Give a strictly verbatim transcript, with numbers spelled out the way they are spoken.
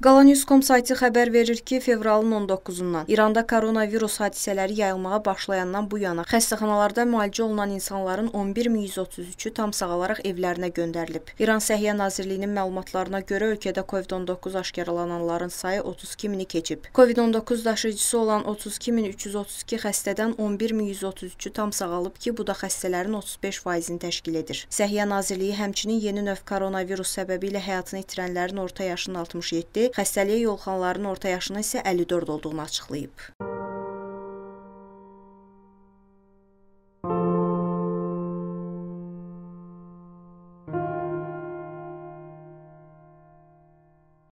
Qalanews nöqtə com sayti xəbər verir ki, fevralın on doqquzundan İranda koronavirus hadisələri yayılmağa başlayandan bu yana xəstəxanalarda müalicə olunan insanların on bir min yüz otuz üçü tam sağalaraq evlərinə göndərilib. İran Səhiyyə Nazirliyinin məlumatlarına görə ölkədə Covid on doqquz aşkarlananların sayı otuz iki mini keçib. Covid on doqquz daşıyıcısı olan otuz iki min üç yüz otuz iki xəstədən on bir min yüz otuz üçü tam sağalıb ki, bu da xəstələrin otuz beş faizini təşkil edir. Səhiyyə Nazirliyi həmçinin yeni növ koronavirus səbəbilə həyatını itirənlərin orta yaşının altmış yeddi, xəstəliyə yoluxanların orta yaşının isə əlli dörd olduğunu açıqlayıb.